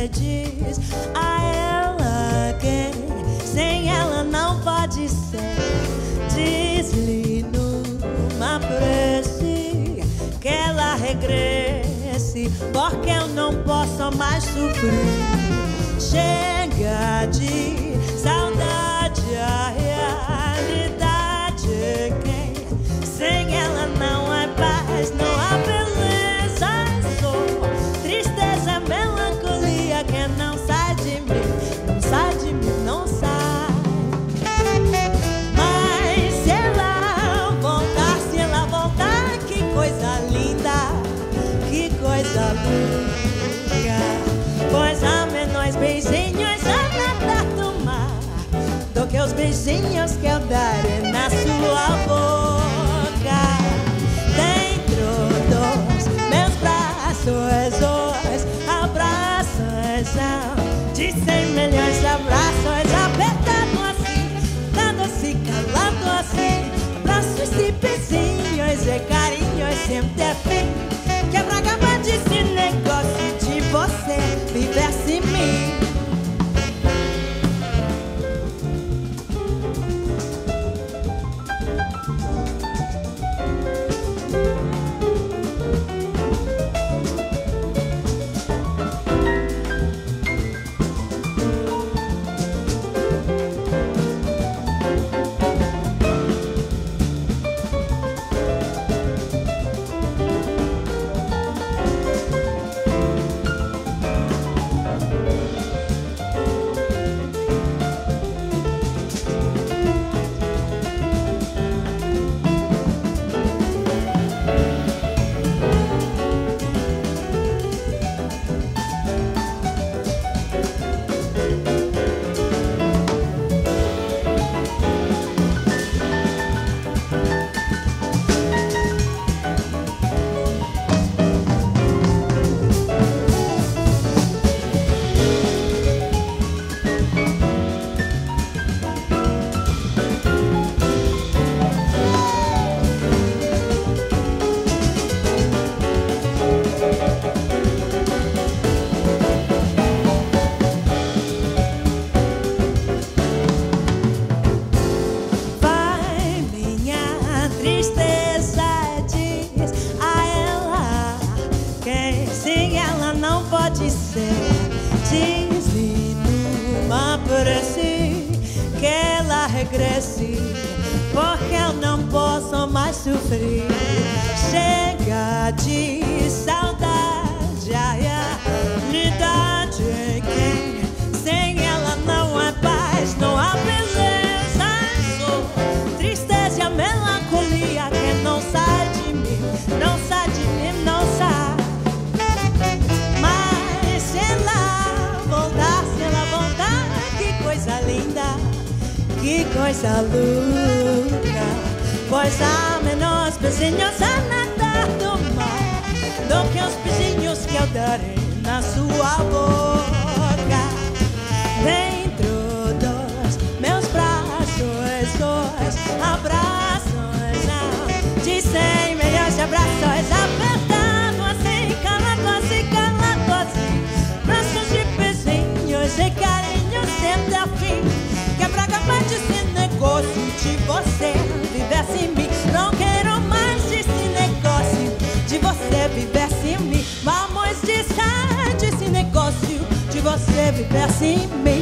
diz a ela que sem ela não pode ser. Diz-lhe numa prece que ela regresse, porque eu não posso mais sofrer. Chega de saudade, a realidade é que sem ela não há paz, não há beleza, só tristeza, melancolia que não sai de mim, não sai de mim, não sai. Mas se ela voltar, que coisa linda, que coisa linda. Pois há menos beijinhos a nadar do mar do que os beijinhos que eu darei na sua boca. Dentro dos meus braços, os abraços são de 100 milhões de abraços, apertado assim, dando assim, calado assim, abraços e beijinhos e carinhos sem ter fim. Quebra a cama desse negócio de você viver sem mim. Diz-lhe numa prece que ela regresse, porque eu não posso mais sofrer. Chega de saudade, a realidade é que sem ela não há paz, não há beleza, só tristeza e a melancolia que não sai de mim, não sai de mim, não sai. Que coisa louca, pois há menos beijinhos a nadar do mar do que os beijinhos que eu darei na sua boca. Dentro dos meus braços, os abraços são de 100 milhões de abraços, apertado assim, calado assim, calado assim, braços de beijinhos e carinhos sem ter fim. Quebra a capa desse negócio de você viver sem mim. Não quero mais esse negócio de você viver sem mim. Vamos deixar desse negócio de você viver sem mim.